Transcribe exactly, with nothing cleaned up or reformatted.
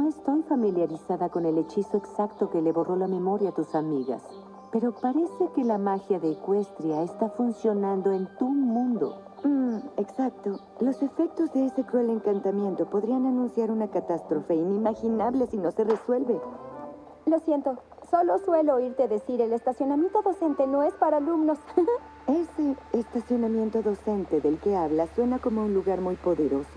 No estoy familiarizada con el hechizo exacto que le borró la memoria a tus amigas, pero parece que la magia de Equestria está funcionando en tu mundo. Mm, exacto. Los efectos de ese cruel encantamiento podrían anunciar una catástrofe inimaginable si no se resuelve. Lo siento, solo suelo oírte decir el estacionamiento docente no es para alumnos. Ese estacionamiento docente del que hablas suena como un lugar muy poderoso.